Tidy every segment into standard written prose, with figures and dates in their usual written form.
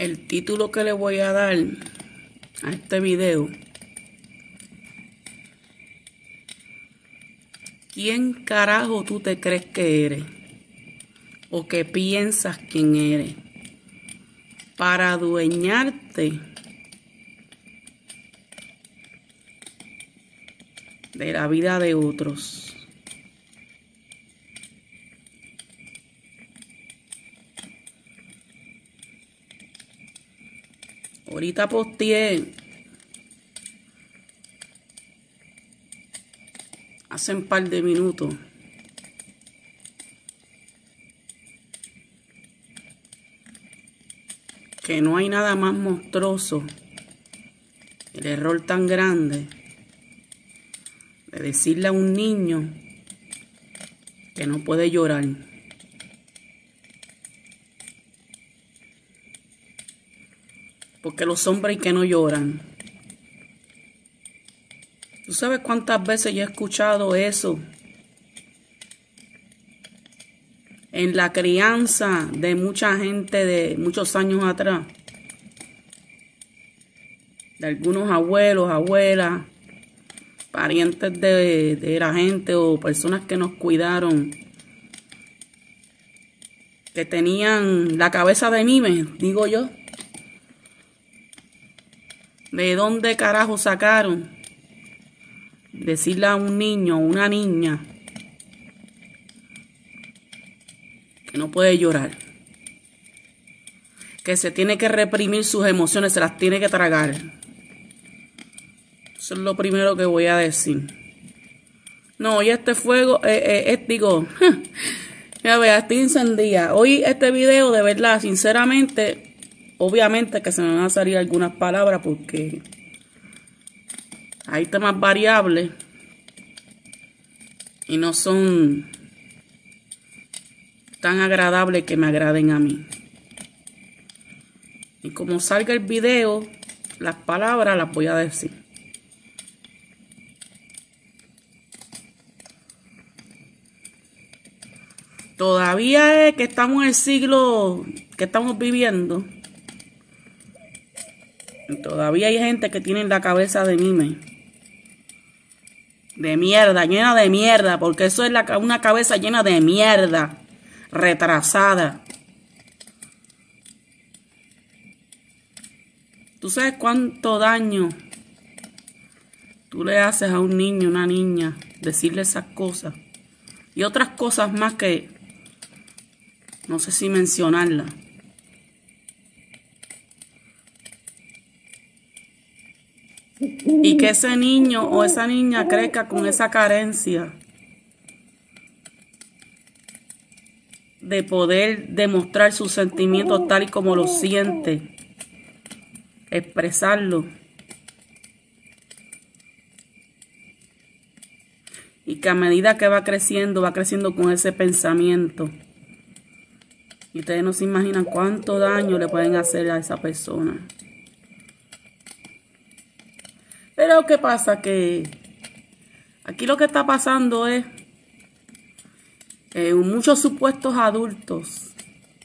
El título que le voy a dar a este video: ¿quién carajo tú te crees que eres? ¿O que piensas quién eres? Para adueñarte de la vida de otros. Ahorita posteé hace un par de minutos que no hay nada más monstruoso, el error tan grande de decirle a un niño que no puede llorar. Porque los hombres que no lloran. ¿Tú sabes cuántas veces yo he escuchado eso? En la crianza de mucha gente de muchos años atrás. De algunos abuelos, abuelas, parientes de la gente o personas que nos cuidaron. Que tenían la cabeza de mime, digo yo. ¿De dónde carajo sacaron? Decirle a un niño o una niña que no puede llorar, que se tiene que reprimir sus emociones, se las tiene que tragar. Eso es lo primero que voy a decir. No, hoy este fuego, ya vea, estoy encendida. Hoy este video, de verdad, sinceramente, obviamente que se me van a salir algunas palabras porque hay temas variables y no son tan agradables que me agraden a mí. Y como salga el video, las palabras las voy a decir. Todavía es que estamos en el siglo que estamos viviendo. Todavía hay gente que tiene la cabeza de mime. De mierda, llena de mierda. Porque eso es una cabeza llena de mierda. Retrasada. ¿Tú sabes cuánto daño tú le haces a un niño, una niña? Decirle esas cosas. Y otras cosas más que no sé si mencionarlas. Y que ese niño o esa niña crezca con esa carencia de poder demostrar sus sentimientos tal y como los siente, expresarlo. Y que a medida que va creciendo con ese pensamiento. Y ustedes no se imaginan cuánto daño le pueden hacer a esa persona. Pero ¿qué pasa? Que aquí lo que está pasando es muchos supuestos adultos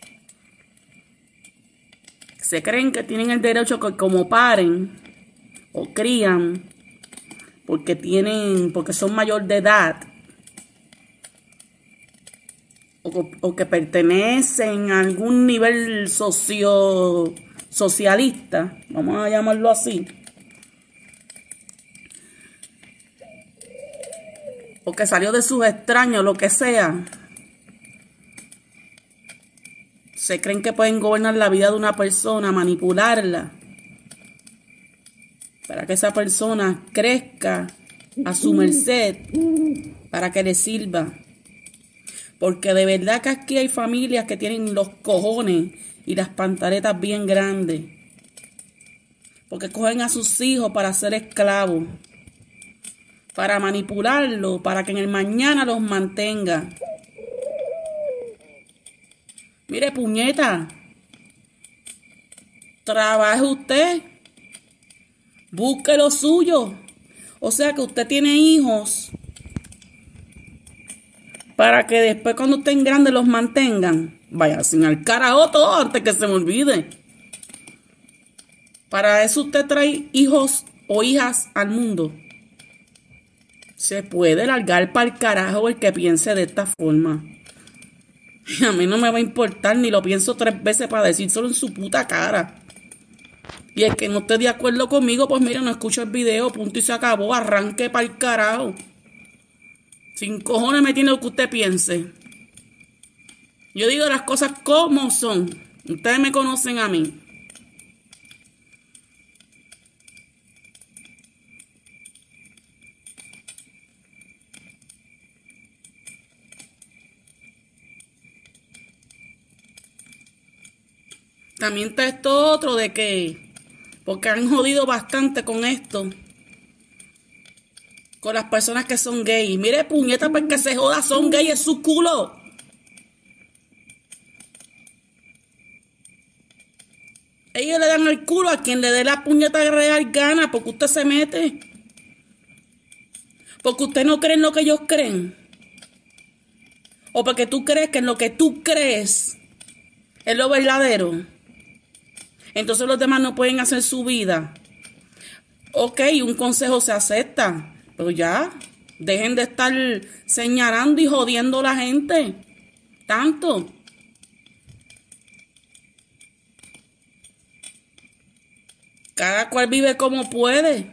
se creen que tienen el derecho que como paren o crían porque son mayor de edad o que pertenecen a algún nivel socialista, vamos a llamarlo así. O que salió de sus extraños, lo que sea. Se creen que pueden gobernar la vida de una persona, manipularla. Para que esa persona crezca a su merced. Para que le sirva. Porque de verdad que aquí hay familias que tienen los cojones y las pantaletas bien grandes. Porque cogen a sus hijos para ser esclavos. Para manipularlo, para que en el mañana los mantenga. Mire, puñeta. Trabaje usted. Busque lo suyo. O sea que usted tiene hijos para que después cuando estén grandes los mantengan. Vaya, sin al carajo todo antes que se me olvide. Para eso usted trae hijos o hijas al mundo. Se puede largar para el carajo el que piense de esta forma. Y a mí no me va a importar, ni lo pienso 3 veces para decírselo en su puta cara. Y el que no esté de acuerdo conmigo, pues mira, no escucho el video, punto y se acabó, arranque para el carajo. Sin cojones me tiene lo que usted piense. Yo digo las cosas como son. Ustedes me conocen a mí. También está esto otro de que, porque han jodido bastante con esto, con las personas que son gays. Mire, puñeta, pues que se joda, son gays, es su culo. Ellos le dan el culo a quien le dé la puñeta de real gana, porque usted se mete. Porque usted no cree en lo que ellos creen. O porque tú crees que en lo que tú crees es lo verdadero. Entonces los demás no pueden hacer su vida. Ok, un consejo se acepta, pero ya, dejen de estar señalando y jodiendo a la gente. Tanto. Cada cual vive como puede.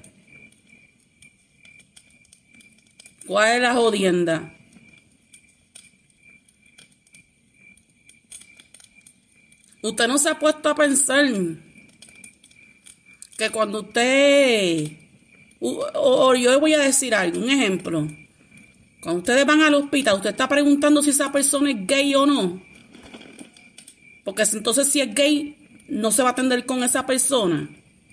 ¿Cuál es la jodienda? Usted no se ha puesto a pensar que cuando usted... O yo le voy a decir algo, un ejemplo. Cuando ustedes van al hospital, usted está preguntando si esa persona es gay o no. Porque entonces si es gay, no se va a atender con esa persona.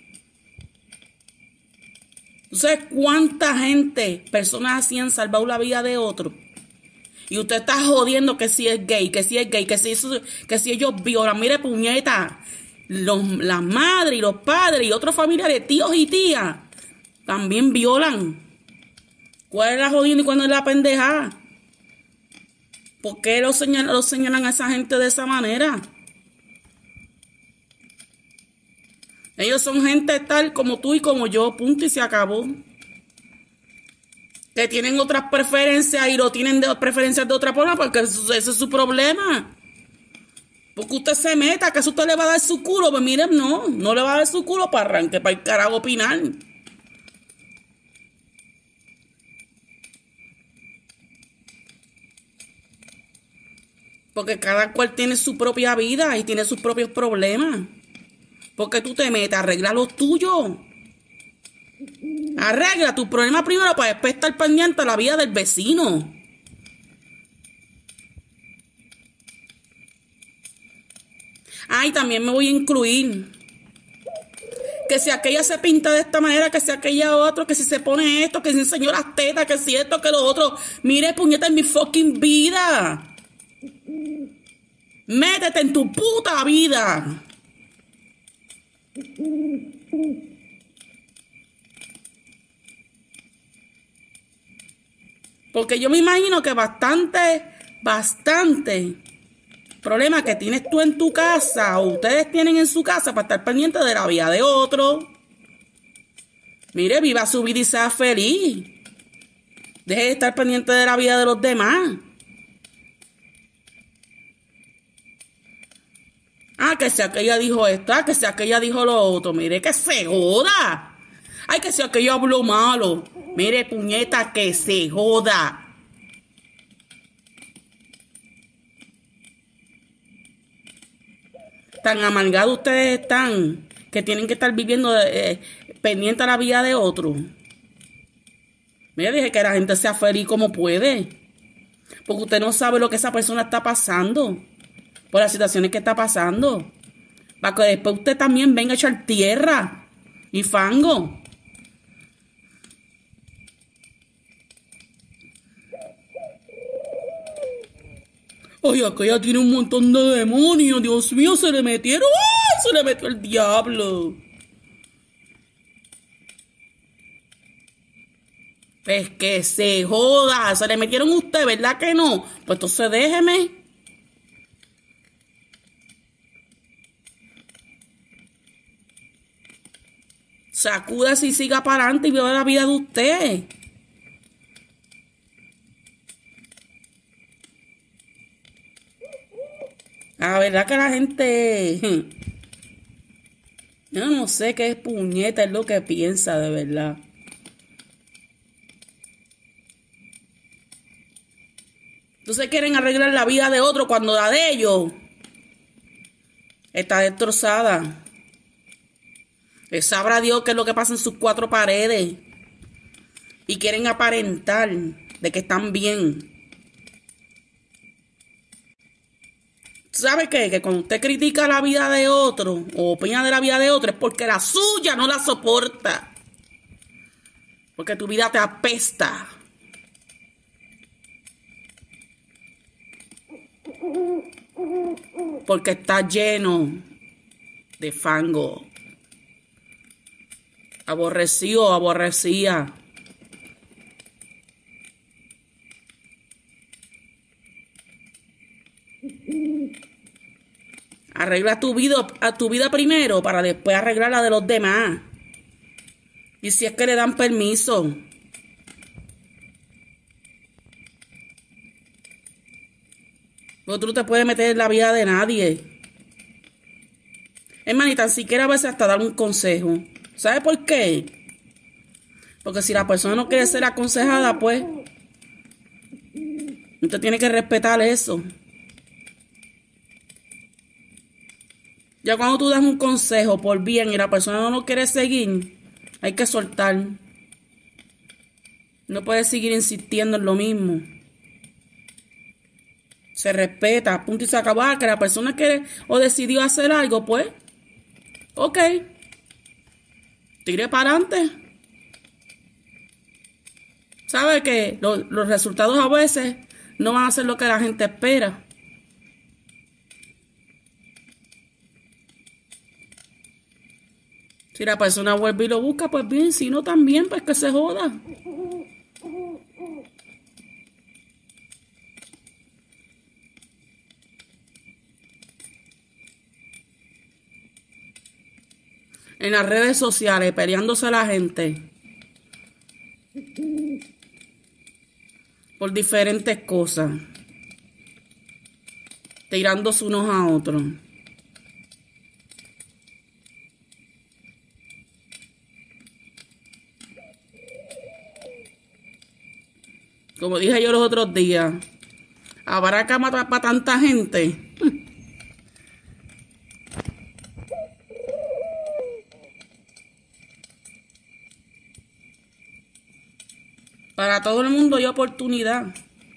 ¿Sabes cuánta gente, personas así han salvado la vida de otro? Y usted está jodiendo que si es gay, que si es gay, que si ellos violan. Mire, puñeta, las madres y los padres y otros familiares, tíos y tías, también violan. ¿Cuál es la jodienda y cuál es la pendejada? ¿Por qué lo señalan a esa gente de esa manera? Ellos son gente tal como tú y como yo, punto y se acabó. Que tienen otras preferencias y lo tienen de preferencias de otra forma, porque ese es su problema. Porque usted se meta, que eso usted le va a dar su culo. Pues miren, no le va a dar su culo para arranque, para el carajo opinar. Porque cada cual tiene su propia vida y tiene sus propios problemas. Porque tú te metes, arregla los tuyos. Arregla tu problema primero para después estar pendiente a la vida del vecino. Ay, también me voy a incluir. Que si aquella se pinta de esta manera, que si aquella otro, que si se pone esto, que si enseñó las tetas, que si esto, que lo otro. Mire, puñeta, en mi fucking vida. Métete en tu puta vida. Porque yo me imagino que bastante problema que tienes tú en tu casa o ustedes tienen en su casa para estar pendientes de la vida de otro. Mire, viva su vida y sea feliz. Deje de estar pendiente de la vida de los demás. Ah, que si aquella dijo esto, que si aquella dijo lo otro. Mire, que se joda. Ay, que si aquella habló malo. Mire, puñeta, que se joda. Tan amargados ustedes están que tienen que estar viviendo pendiente a la vida de otro. Mire, dije que la gente sea feliz como puede. Porque usted no sabe lo que esa persona está pasando. Por las situaciones que está pasando. Para que después usted también venga a echar tierra y fango. Ay, aquella tiene un montón de demonios. Dios mío, se le metieron. ¡Ay! Se le metió el diablo. Pues que se joda. Se le metieron a usted, ¿verdad que no? Pues entonces déjeme. Sacúdase y siga para adelante y viva la vida de usted. La verdad que la gente... Yo no sé qué puñeta es lo que piensa de verdad. Entonces quieren arreglar la vida de otro cuando la de ellos está destrozada. Sabrá Dios qué es lo que pasa en sus cuatro paredes. Y quieren aparentar de que están bien. ¿Sabe qué? Que cuando usted critica la vida de otro o opina de la vida de otro es porque la suya no la soporta. Porque tu vida te apesta. Porque está lleno de fango. Aborrecido, aborrecía. Arregla a tu vida primero para después arreglar la de los demás. Y si es que le dan permiso. Porque tú no te puedes meter en la vida de nadie. Es más, ni tan siquiera a veces hasta dar un consejo. ¿Sabe por qué? Porque si la persona no quiere ser aconsejada, pues usted tiene que respetar eso. Ya cuando tú das un consejo por bien y la persona no lo quiere seguir, hay que soltar. No puedes seguir insistiendo en lo mismo. Se respeta, punto y se acabó. Que la persona quiere o decidió hacer algo, pues, ok. Tire para adelante. Sabe que los resultados a veces no van a ser lo que la gente espera. Si la persona vuelve y lo busca, pues bien. Si no, también, pues que se joda. En las redes sociales, peleándose a la gente. Por diferentes cosas. Tirándose unos a otros. Como dije yo los otros días, ¿habrá cama para tanta gente? Para todo el mundo hay oportunidad.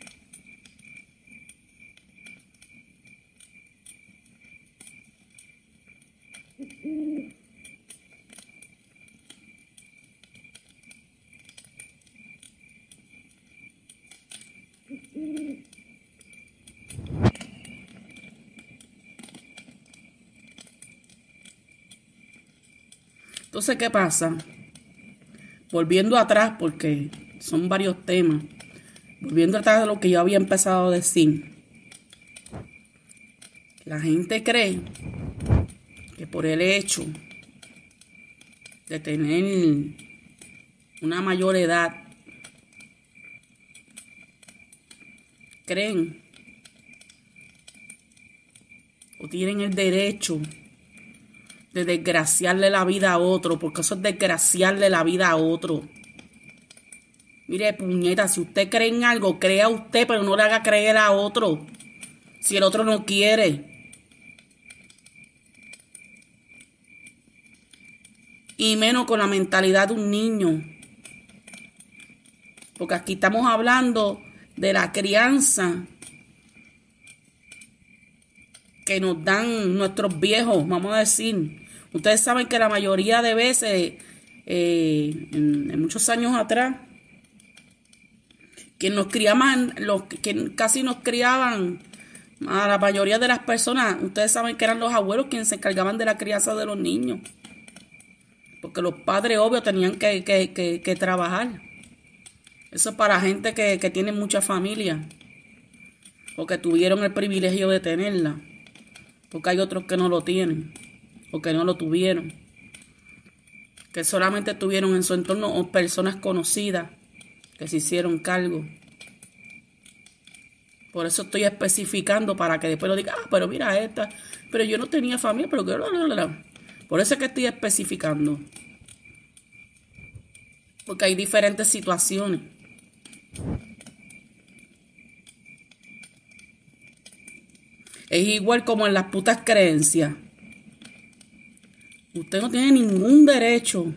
Entonces, ¿qué pasa? Volviendo atrás, porque son varios temas. Volviendo atrás de lo que yo había empezado a decir. La gente cree que por el hecho de tener una mayor edad, creen o tienen el derecho de desgraciarle la vida a otro, porque eso es desgraciarle la vida a otro. Mire, puñeta, si usted cree en algo, crea usted, pero no le haga creer a otro, si el otro no quiere. Y menos con la mentalidad de un niño. Porque aquí estamos hablando de la crianza que nos dan nuestros viejos, vamos a decir. Ustedes saben que la mayoría de veces, en muchos años atrás, quien nos criaban, que casi nos criaban a la mayoría de las personas, ustedes saben que eran los abuelos quienes se encargaban de la crianza de los niños. Porque los padres, obvio, tenían que trabajar. Eso es para gente que tiene mucha familia. O que tuvieron el privilegio de tenerla. Porque hay otros que no lo tienen. O que no lo tuvieron. que solamente tuvieron en su entorno o personas conocidas que se hicieron cargo. Por eso estoy especificando para que después lo diga, pero mira esta, pero yo no tenía familia, pero que... Por eso es que estoy especificando. Porque hay diferentes situaciones. Es igual como en las putas creencias. Usted no tiene ningún derecho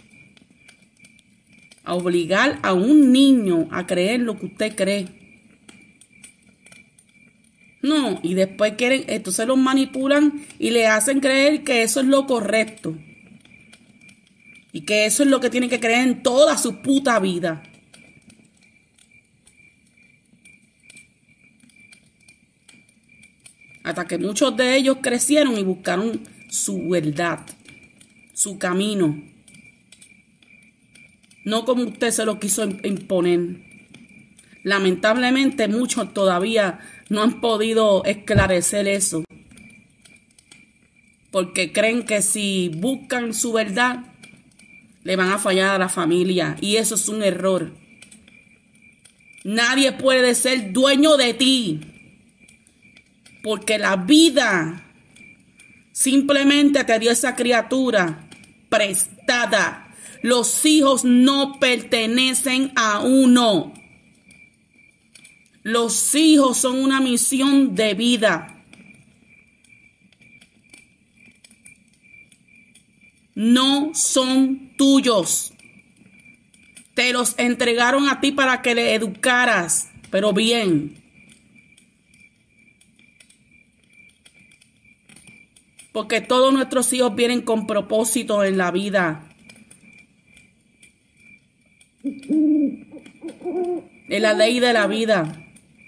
a obligar a un niño a creer lo que usted cree. No, y después quieren, entonces los manipulan y le hacen creer que eso es lo correcto. Y que eso es lo que tienen que creer en toda su puta vida. Hasta que muchos de ellos crecieron y buscaron su verdad, su camino. No como usted se lo quiso imponer. Lamentablemente muchos todavía no han podido esclarecer eso. Porque creen que si buscan su verdad, le van a fallar a la familia. Y eso es un error. Nadie puede ser dueño de ti. Porque la vida simplemente te dio esa criatura prestada. Los hijos no pertenecen a uno. Los hijos son una misión de vida. No son tuyos. Te los entregaron a ti para que le educaras, pero bien. Porque todos nuestros hijos vienen con propósito en la vida. Es la ley de la vida.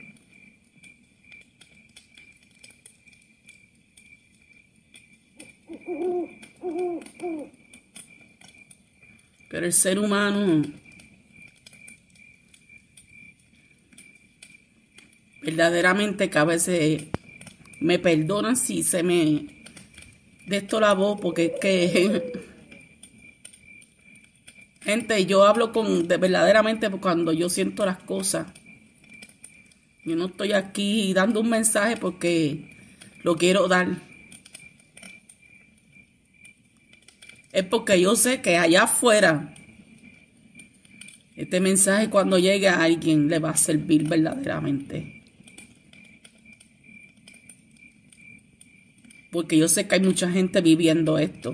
Pero el ser humano verdaderamente que a veces me perdonan si se me de esto la voz, porque es que gente, yo hablo verdaderamente cuando yo siento las cosas. Yo no estoy aquí dando un mensaje porque lo quiero dar. Es porque yo sé que allá afuera este mensaje cuando llegue a alguien le va a servir verdaderamente. Porque yo sé que hay mucha gente viviendo esto.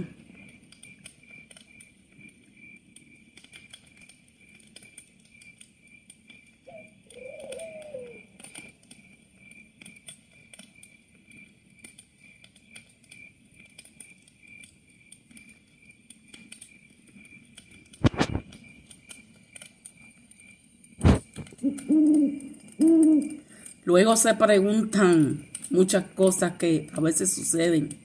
Luego se preguntan muchas cosas que a veces suceden.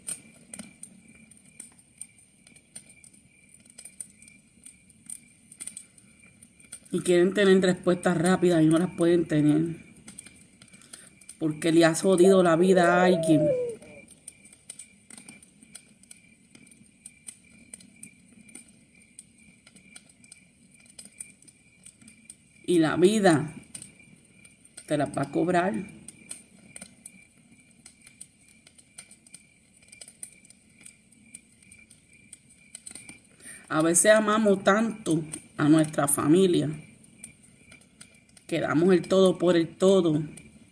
Y quieren tener respuestas rápidas y no las pueden tener. Porque le has jodido la vida a alguien. Y la vida te la va a cobrar. A veces amamos tanto a nuestra familia que damos el todo por el todo.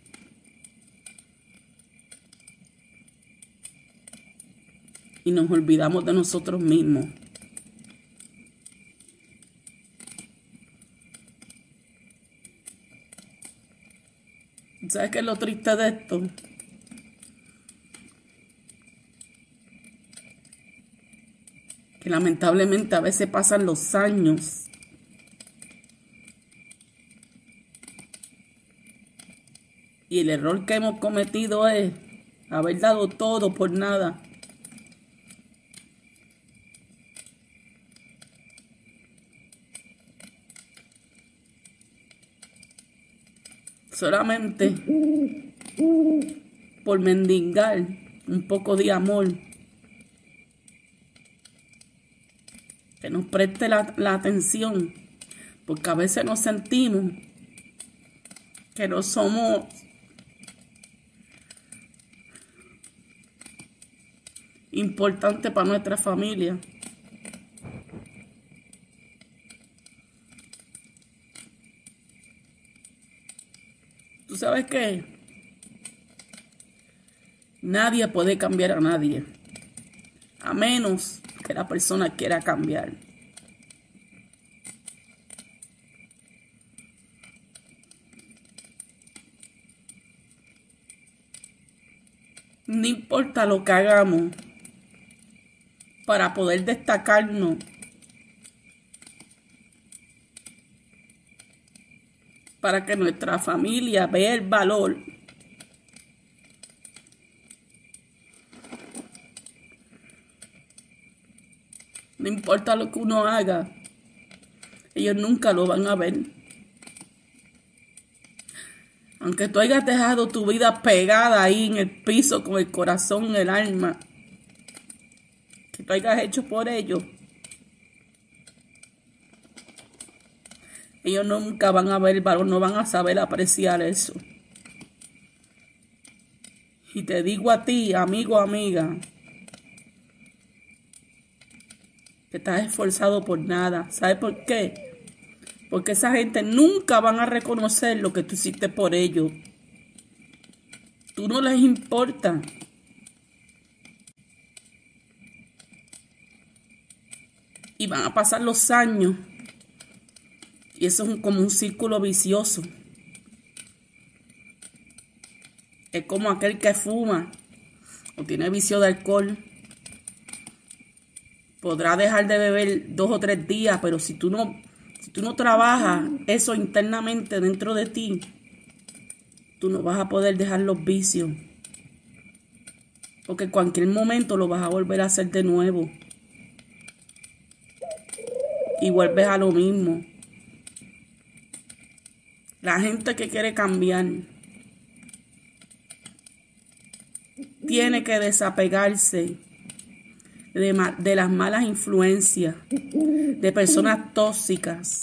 Y nos olvidamos de nosotros mismos. ¿Sabes qué es lo triste de esto? Que lamentablemente a veces pasan los años y el error que hemos cometido es haber dado todo por nada. Solamente por mendigar un poco de amor que nos nos preste la atención, porque a veces nos sentimos que no somos importantes para nuestra familia. ¿Tú sabes qué? Nadie puede cambiar a nadie, a menos que la persona quiera cambiar. No importa lo que hagamos para poder destacarnos, para que nuestra familia vea el valor. No importa lo que uno haga, ellos nunca lo van a ver. Aunque tú hayas dejado tu vida pegada ahí en el piso con el corazón en el alma, que tú hayas hecho por ellos, ellos nunca van a ver el valor, no van a saber apreciar eso. Y te digo a ti, amigo, amiga, que estás esforzado por nada. ¿Sabes por qué? Porque esa gente nunca van a reconocer lo que tú hiciste por ellos. Tú no les importa. Y van a pasar los años. Y eso es como un círculo vicioso. Es como aquel que fuma o tiene vicio de alcohol. Podrá dejar de beber 2 o 3 días, pero si tú no trabajas eso internamente dentro de ti, tú no vas a poder dejar los vicios. Porque en cualquier momento lo vas a volver a hacer de nuevo. Y vuelves a lo mismo. La gente que quiere cambiar tiene que desapegarse de las malas influencias, de personas tóxicas.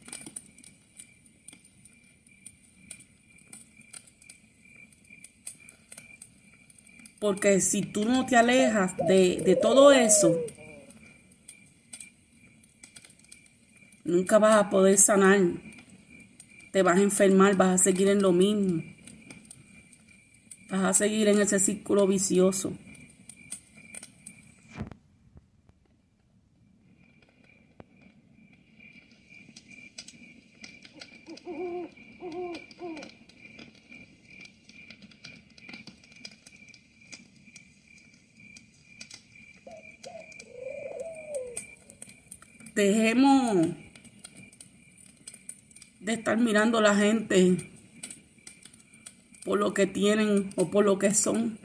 Porque si tú no te alejas de todo eso, nunca vas a poder sanar. Te vas a enfermar, vas a seguir en lo mismo. Vas a seguir en ese círculo vicioso. Dejemos de estar mirando a la gente por lo que tienen o por lo que son.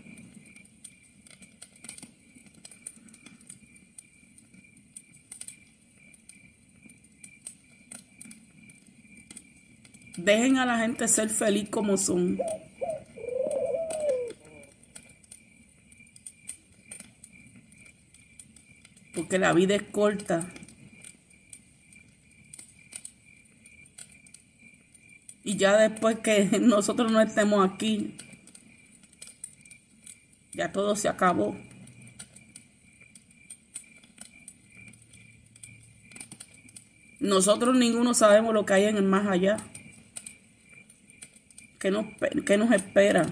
Dejen a la gente ser feliz como son. Porque la vida es corta. Y ya después que nosotros no estemos aquí, ya todo se acabó. Nosotros ninguno sabemos lo que hay en el más allá. ¿Qué nos espera?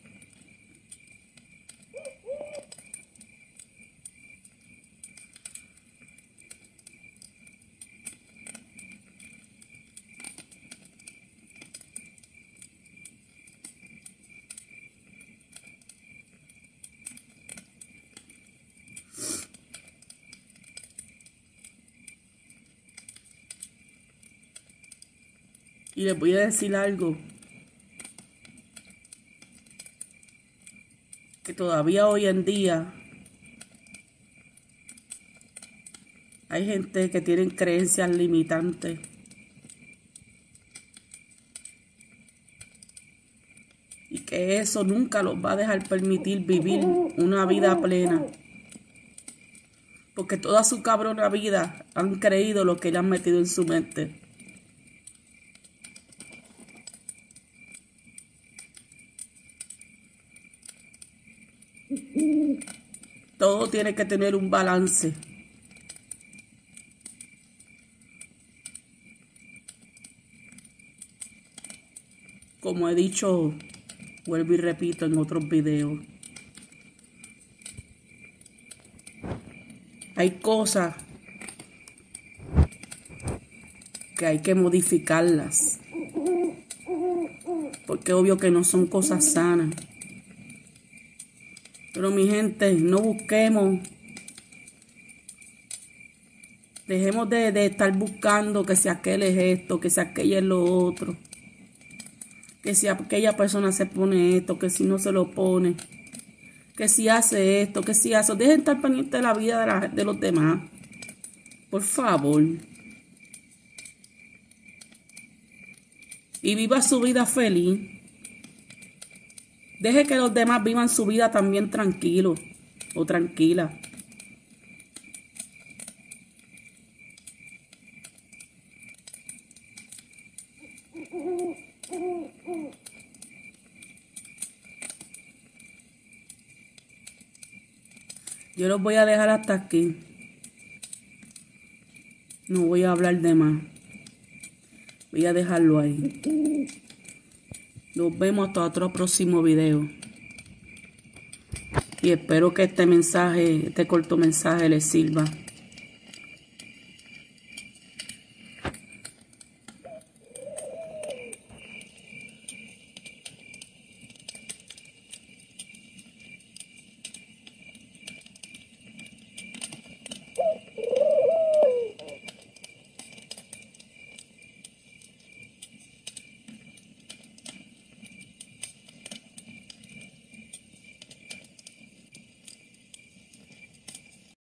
Y les voy a decir algo. Que todavía hoy en día hay gente que tiene creencias limitantes. Y que eso nunca los va a dejar permitir vivir una vida plena. Porque toda su cabrona vida han creído lo que le han metido en su mente. Todo tiene que tener un balance. Como he dicho, vuelvo y repito en otros videos. Hay cosas que hay que modificarlas. Porque obvio que no son cosas sanas. Pero mi gente, no busquemos. Dejemos de estar buscando que si aquel es esto, que si aquella es lo otro. Que si aquella persona se pone esto, que si no se lo pone. Que si hace esto, que si hace. Dejen de estar pendientes de la vida de los demás. Por favor. Y viva su vida feliz. Deje que los demás vivan su vida también tranquilos o tranquila. Yo los voy a dejar hasta aquí. No voy a hablar de más. Voy a dejarlo ahí. Nos vemos hasta otro próximo video. Y espero que este corto mensaje les sirva.